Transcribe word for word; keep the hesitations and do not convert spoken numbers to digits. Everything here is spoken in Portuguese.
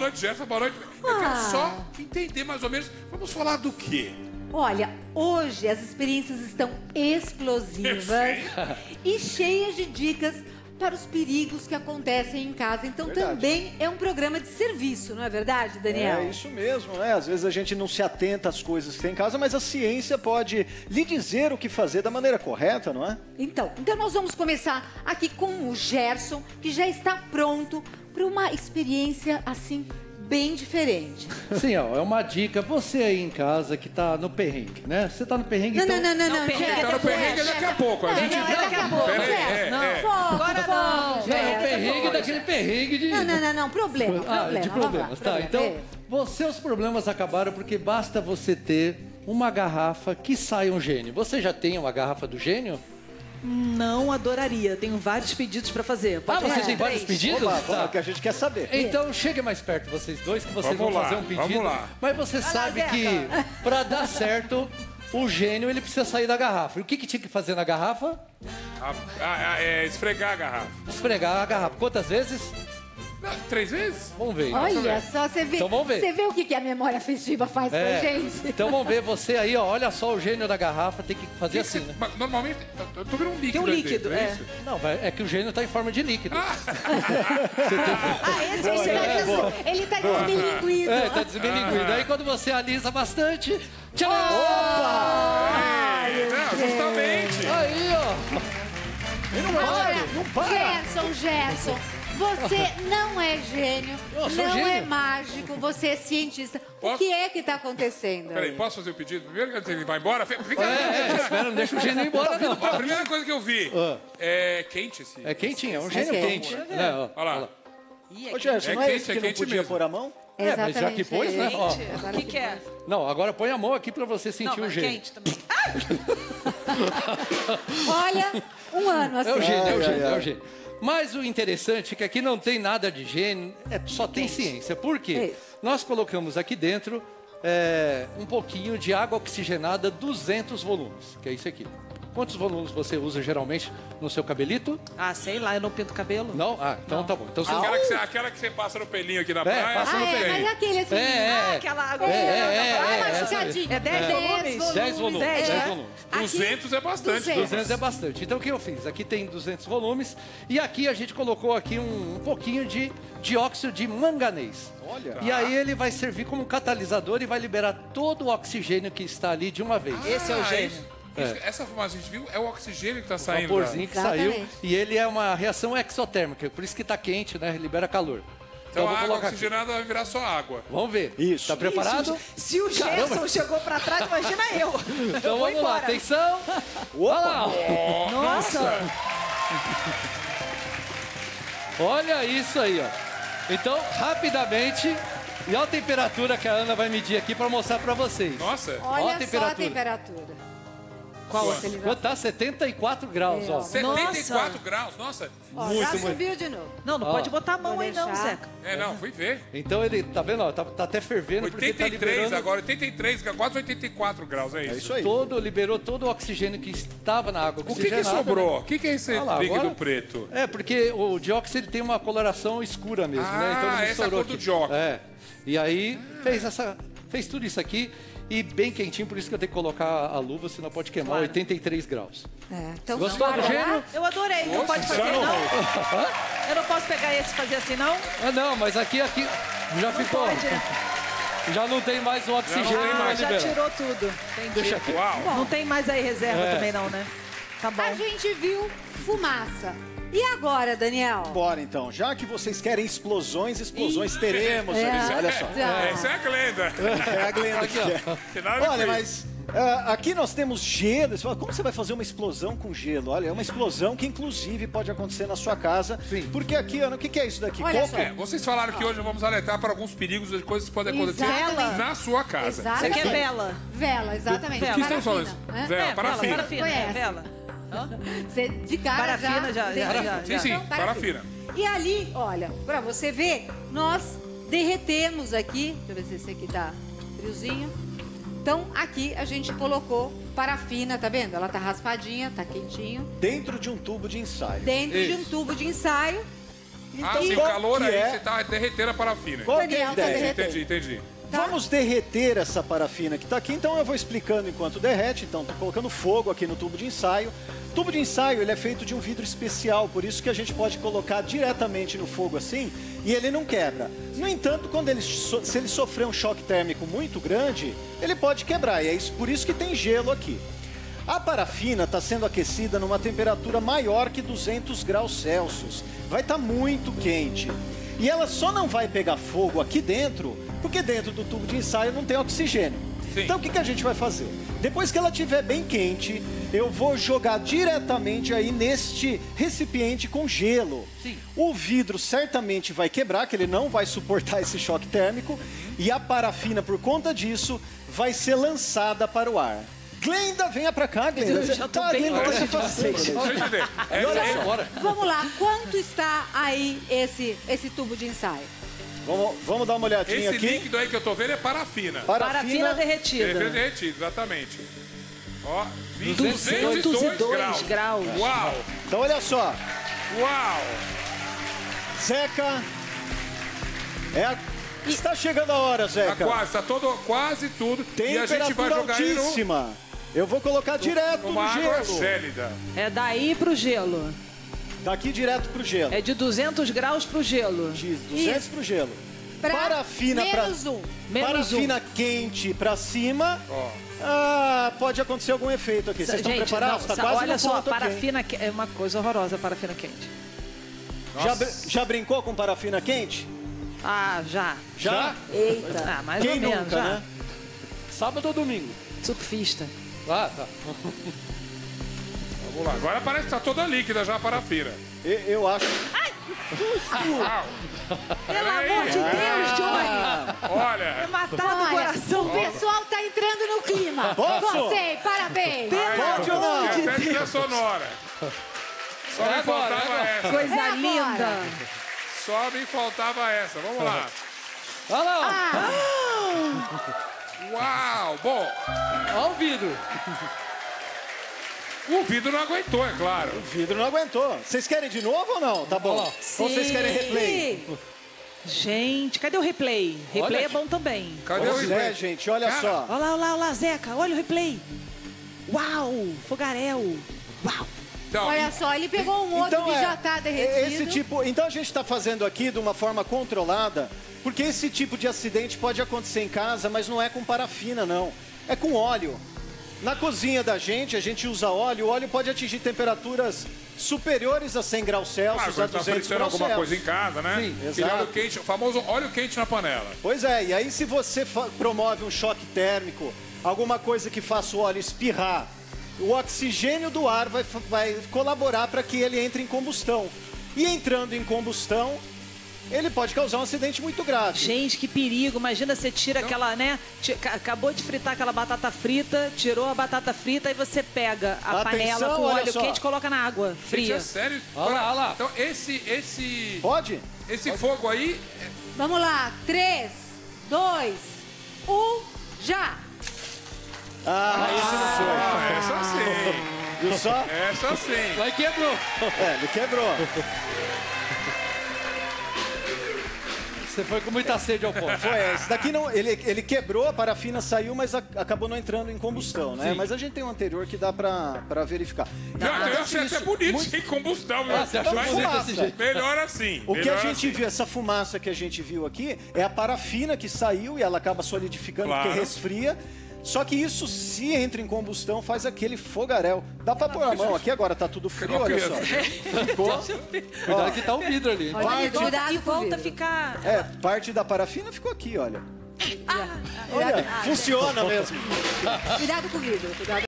noite, Gerson, boa noite. Eu quero só entender mais ou menos. Vamos falar do quê? Olha, hoje as experiências estão explosivas e cheias de dicas para os perigos que acontecem em casa. Então Verdade. também é um programa de serviço, não é verdade, Daniel? É isso mesmo, né? Às vezes a gente não se atenta às coisas que tem em casa, mas a ciência pode lhe dizer o que fazer da maneira correta, não é? Então, então nós vamos começar aqui com o Gerson, que já está pronto para uma experiência assim bem diferente. Sim, ó, é uma dica. Você aí em casa que tá no perrengue, né? Você tá no perrengue, Não, então... não, não, não, não. Quem tá no perrengue é daqui a pouco. A gente... Não, é daqui a pouco. Pera aí, é, Não, é. foco, Agora foco, não, É o Gerson. perrengue daquele perrengue de... Não, não, não, não, problema, Ah, problema. de vamos lá, problemas, tá? problema, Então, é. você, seus problemas acabaram porque basta você ter uma garrafa que sai um gênio. Você já tem uma garrafa do gênio? Não adoraria. Tenho vários pedidos pra fazer. Pode Ah, você fazer tem vários três. pedidos? Oba, Tá. vamos, que a gente quer saber. Então, chegue mais perto vocês dois, que vocês Vamos vão lá, fazer um pedido. vamos lá. Mas você sabe Zeca. que, pra dar certo, o gênio ele precisa sair da garrafa. E o que, que tinha que fazer na garrafa? Ah, ah, ah, é esfregar a garrafa. Esfregar a garrafa. Quantas vezes? Não, três vezes? Vamos ver. Olha só, você vê, Então vamos ver. você vê o que que a memória afetiva faz É. pra gente? Então vamos ver você aí, ó. Olha só o gênio da garrafa, tem que fazer Que assim, que- né? mas Normalmente, eu tô vendo um líquido. Tem um aí líquido, dentro, é. isso? Não, vai- é que o gênio tá em forma de líquido. Ah, esse Ele é tá, boa. des... Ele tá desmilinguido. É, tá desmilinguindo. Aí quando você alisa bastante... Tchau! É, não, justamente. Aí, ó. Olha, Gerson, Gerson, você não é gênio, Eu sou não gênio. é mágico, você é cientista. O Posso? que é que tá acontecendo? Peraí, posso fazer o pedido primeiro? Antes ele vai embora? Fica É, é, espera, não deixa o gênio ir embora, não. Ó, a primeira coisa que eu vi é quente esse. É quentinho, é um gênio É quente. quente. Né, ó. Olha lá. Ô, Gerson, É não é quente, esse é que não quente podia mesmo. pôr a mão? É, mas já que pôs, né? Ó. O que, que é? Não, agora põe a mão aqui pra você Não, sentir o mas gênio. quente também. Olha, um ano assim. É o gênio, é o Ai, gênio, ai, é o ai. gênio. Mas o interessante é que aqui não tem nada de gênio, é, só tem ciência. Por quê? Isso. Nós colocamos aqui dentro é, um pouquinho de água oxigenada, duzentos volumes, que é isso aqui. Quantos volumes você usa geralmente no seu cabelito? Ah, sei lá, eu não pinto cabelo. Não? Ah, então tá bom. Então você... Aquela que, você, aquela que você passa no pelinho aqui na praia. passa no Ah, é, pelinho. mas aquele assim. É, é, Ah, é. aquela água. É, é, Ah, é, machucadinho. É dez volumes? dez volumes, dez, dez né? volumes. Aqui, duzentos é bastante. duzentos. duzentos é bastante. Então o que eu fiz? Aqui tem duzentos volumes e aqui a gente colocou aqui um, um pouquinho de dióxido de manganês. Olha. E aí ele vai servir como catalisador e vai liberar todo o oxigênio que está ali de uma vez. Esse é o Ah, gênio. isso- isso- Essa fumaça que a gente viu é o oxigênio que tá saindo. Vaporzinho que Exatamente. saiu e ele é uma reação exotérmica, por isso que está quente, né? Libera calor. Então eu a vou água colocar aqui. oxigenada vai virar só água. Vamos ver. Isso. Tá preparado? Se o Gerson chegou pra trás, imagina eu. Então Eu vou vamos lá, embora. atenção. Olha lá. Oh, Nossa. Olha isso aí, ó. Então, rapidamente, e olha a temperatura que a Ana vai medir aqui para mostrar para vocês. Nossa. Ó a Olha só a temperatura. temperatura. Qual? Nossa, ele vai- Quanto tá? setenta e quatro graus, É, ó. ó. setenta e quatro Nossa. graus, nossa. Ó, Muito, já muito. subiu de novo. Não, não Ó, pode botar a mão vou aí não, deixar. Zeca. É, não, fui ver. Então ele, tá vendo, ó, tá, tá até fervendo porque tá oitenta e três liberando agora, oitenta e três, quase oitenta e quatro graus, é É isso. isso aí. todo, liberou todo o oxigênio que estava na água O que, que oxigenada, sobrou? né? O que, que é esse Olha lá, líquido agora- preto? É, porque o dióxido ele tem uma coloração escura mesmo, né? Então Ah, ele essa é a misturou cor do aqui. dióxido. É. E aí fez essa, fez tudo isso aqui e bem quentinho, por isso que eu tenho que colocar a luva, senão pode queimar, Claro. oitenta e três graus. É, então Gostou do bora lá? gênio? Eu adorei. Não pode fazer, já não? Eu não posso pegar esse e fazer assim, não? Ah, não, mas aqui, aqui já ficou. Pode, né? Já não tem mais o oxigênio tem Ah, pra mais. já liberar. tirou tudo. Entendi. Deixa aqui. Uau. Não tem mais aí reserva É. também, não, né? Tá bom. A gente viu fumaça. E agora, Daniel? Bora então, já que vocês querem explosões, explosões teremos. É. Olha- Olha só. Já. Essa é a Glenda. É a Glenda Aqui, que ó. quer. Tem nada a ver Olha, com mas ah, aqui nós temos gelo. Você fala, como você vai fazer uma explosão com gelo? Olha, é uma explosão que inclusive pode acontecer na sua casa. Sim. Porque aqui, Ana, o que, que é isso daqui? Olha Coco? só. É, vocês falaram que hoje vamos alertar para alguns perigos de coisas que podem acontecer Exatamente. na sua casa. Você Exatamente. quer vela? Vela, exatamente. Do que estamos Parafina, falando? né? Vela, É, parafina. Parafina, Conhece. é, vela. Você de cara Parafina já, já, já, já, Sim, já. sim, Então, parafina. E ali, olha, pra você ver, nós derretemos aqui. Deixa eu ver se esse aqui tá friozinho. Então, aqui a gente colocou parafina, tá vendo? Ela tá raspadinha, tá quentinho. Dentro de um tubo de ensaio. Dentro de um Isso. tubo de ensaio. Ah, sim, o qual calor que aí, é? você tá derretendo a parafina. Qual que é a Daniel tá ideia? derretendo. Entendi, entendi. Tá. Vamos derreter essa parafina que está aqui, então eu vou explicando enquanto derrete. Então, estou colocando fogo aqui no tubo de ensaio. O tubo de ensaio ele é feito de um vidro especial, por isso que a gente pode colocar diretamente no fogo assim e ele não quebra. No entanto, quando ele, so- se ele sofrer um choque térmico muito grande, ele pode quebrar, e é isso, por isso que tem gelo aqui. A parafina está sendo aquecida numa temperatura maior que duzentos graus Celsius. Vai estar muito quente. E ela só não vai pegar fogo aqui dentro, porque dentro do tubo de ensaio não tem oxigênio. Sim. Então o que, que a gente vai fazer? Depois que ela estiver bem quente, eu vou jogar diretamente aí neste recipiente com gelo. Sim. O vidro certamente vai quebrar, que ele não vai suportar esse choque térmico, e a parafina, por conta disso, vai ser lançada para o ar. Glenda, venha pra cá, Glenda. Eu já tô Tá, bem Glenda, longe você de faz vocês. tempo. Deixa eu entender. E olha Essa- só, bora. Vamos lá, quanto está aí esse, esse tubo de ensaio? Vamos, vamos dar uma olhadinha Esse aqui. líquido aí que eu tô vendo é parafina. Parafina derretida. Derretida, derretido, exatamente. Ó, duzentos e dois duzentos e dois graus. graus. Uau, Então olha só, uau. Zeca, é a... está chegando a hora, Tá Zeca. quase, tá todo, quase tudo. E a gente vai Temperatura jogar ele no, altíssima. Eu vou colocar direto no numa água gelo. gélida. É daí pro gelo. Daqui direto pro gelo. É de duzentos graus pro gelo. De duzentos pro gelo. Pra Parafina pra... menos um. Menos Parafina quente pra cima. Ó. Ah, pode acontecer algum efeito aqui. Vocês estão Gente, preparados? não, Tá sa- quase olha no só, ponto aqui, hein? parafina que- é uma coisa horrorosa, parafina quente. Já, br- já brincou com parafina quente? Ah, já. Já? Eita. Ah, mais Quem ou menos, nunca, já. né? Sábado ou domingo? Surfista. Ah, tá. Vamos lá. Agora parece que tá toda líquida já a parafina. Eu, eu acho. Uau. Pelo Peraí. amor de Deus, Johnny! Ah, Olha. Matar do Olha, coração. o pessoal tá entrando no clima. Posso? Você, parabéns. Pode ou não? Tem até trilha sonora. Só É me agora, faltava é essa. Coisa É agora. linda. Só me faltava essa. Vamos lá. Olha lá, ó. Ah, Uau. Bom, Olha o vidro. o vidro não aguentou, é claro. O vidro não aguentou. Vocês querem de novo ou não? Tá bom. Ó. Ou vocês querem replay? sim. Gente, cadê o replay? Replay Olha é bom também. Cadê o Pois replay? é, gente, olha Cara, só. Olha lá, olha lá, olha lá, Zeca. Olha o replay. Uau, fogaréu. Uau. Então, Olha só, ele pegou um outro que é, já tá derretido. Esse tipo, então a gente está fazendo aqui de uma forma controlada, porque esse tipo de acidente pode acontecer em casa, mas não é com parafina, não. É com óleo. Na cozinha da gente, a gente usa óleo. O óleo pode atingir temperaturas superiores a cem graus claro, Celsius, a quando tá duzentos fritando graus alguma coisa Celsius. em casa, né? Sim, Aquele exato. óleo quente, o famoso óleo quente na panela. Pois é, e aí se você fa- promove um choque térmico, alguma coisa que faça o óleo espirrar, o oxigênio do ar vai, fa- vai colaborar para que ele entre em combustão. E entrando em combustão, ele pode causar um acidente muito grave. Gente, que perigo. Imagina você tira Então- aquela, né? ti- ca- Acabou de fritar aquela batata frita, tirou a batata frita e você pega a Atenção, panela com olha óleo só. quente e coloca na água Gente, fria. é sério? Olha lá, olha lá. Então, esse, esse, Pode? esse fogo aí... Vamos lá, três, dois, um, já. Ah, esse não foi. Ah, essa sim. Viu só? Essa sim. Vai quebrou. É, ele quebrou. Você foi com muita sede ao ponto. Foi, esse daqui não, ele, ele quebrou, a parafina saiu, mas a- acabou não entrando em combustão, né? Sim. Mas a gente tem um anterior que dá pra, pra verificar. Não, eu achei até bonito sem combustão. Ah, você achou mas bonito mas desse jeito? melhor assim. O que a melhor gente assim. viu, essa fumaça que a gente viu aqui, é a parafina que saiu e ela acaba solidificando Claro. porque resfria. Só que isso, se entra em combustão, faz aquele fogaréu. Dá pra pôr a mão aqui agora, tá tudo frio, Ficou olha só. criança. Ficou. Cuidado que tá o vidro ali. Olha, Parte- cuidado E com o volta a vidro. ficar. É, parte da parafina ficou aqui, olha. Olha, funciona mesmo. Cuidado com o vidro, cuidado.